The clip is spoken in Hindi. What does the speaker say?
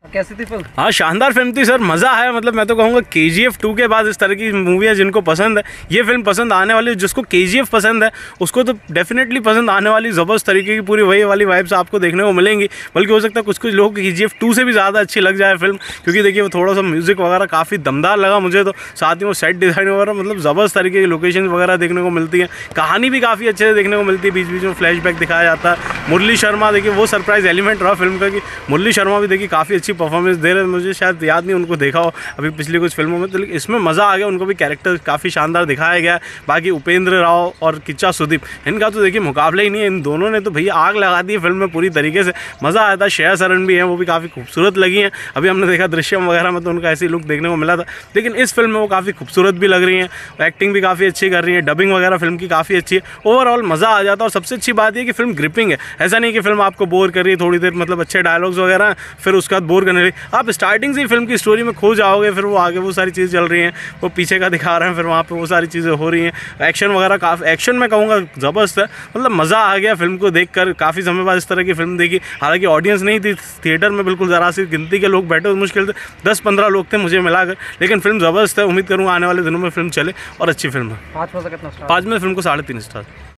कैसी थी फिल्म? हाँ शानदार फिल्म थी सर, मज़ा आया। मतलब मैं तो कहूँगा KGF 2 के बाद इस तरह की मूवी है जिनको पसंद है ये फिल्म पसंद आने वाली, जिसको KGF पसंद है उसको तो डेफिनेटली पसंद आने वाली। ज़बरदस्त तरीके की पूरी वही वाली वाइब्स आपको देखने को मिलेंगी, बल्कि हो सकता है कुछ कुछ लोगों को KGF 2 से भी ज़्यादा अच्छी लग जाए फिल्म, क्योंकि देखिए वो थोड़ा सा म्यूज़िक वगैरह काफ़ी दमदार लगा मुझे तो। साथ ही वो सेट डिज़ाइन वगैरह मतलब ज़बरदस्त तरीके की लोकेशन वगैरह देखने को मिलती है, कहानी भी काफ़ी अच्छे से देखने को मिलती है, बीच बीच में फ्लैशबैक दिखाया जाता है। मुरली शर्मा देखिए वो सरप्राइज एलिमेंट रहा फिल्म का कि मुरली शर्मा भी देखिए काफ़ी अच्छी परफॉर्मेंस दे रहे हैं। मुझे शायद याद नहीं उनको देखा हो अभी पिछली कुछ फिल्मों में, तो लेकिन इसमें मज़ा आ गया, उनको भी कैरेक्टर काफ़ी शानदार दिखाया गया है। बाकी उपेंद्र राव और किच्चा सुदीप इनका तो देखिए मुकाबला ही नहीं है, इन दोनों ने तो भैया आग लगा दी है फिल्म में पूरी तरीके से, मज़ा आया था। श्रेया सरन भी है, वो भी काफ़ी खूबसूरत लगी हैं। अभी हमने देखा दृश्यम वगैरह में तो उनका ऐसी लुक देखने को मिला था, लेकिन इस फिल्म में वो काफ़ी खूबसूरत भी लग रही हैं, एक्टिंग भी काफ़ी अच्छी कर रही है, डबिंग वगैरह फिल्म की काफ़ी अच्छी है। ओवरऑल मज़ा आ जाता है। और सबसे अच्छी बात ये कि फिल्म ग्रिपिंग है, ऐसा नहीं कि फिल्म आपको बोर कर रही है थोड़ी देर, मतलब अच्छे डायलॉग्स वगैरह फिर उसके बाद बोर करने लगी। आप स्टार्टिंग से ही फिल्म की स्टोरी में खो जाओगे, फिर वो आगे वो सारी चीज़ें चल रही हैं, वो पीछे का दिखा रहे हैं, फिर वहाँ पे वो सारी चीज़ें हो रही हैं। एक्शन वगैरह काफ़ी, एक्शन मैं कहूँगा ज़बरदस्त है, मतलब मज़ा आ गया फिल्म को देखकर। काफ़ी समय बाद इस तरह की फिल्म देखी, हालांकि ऑडियंस नहीं थी थिएटर में, बिल्कुल ज़रा सी गिनती के लोग बैठे, मुश्किल से 10-15 लोग थे मुझे मिलाकर, लेकिन फिल्म ज़बरदस्त है। उम्मीद करूँगा आने वाले दिनों में फिल्म चले और अच्छी फिल्म है। 5 में से कितना स्टार? 5 में फिल्म को 3.5 स्टार।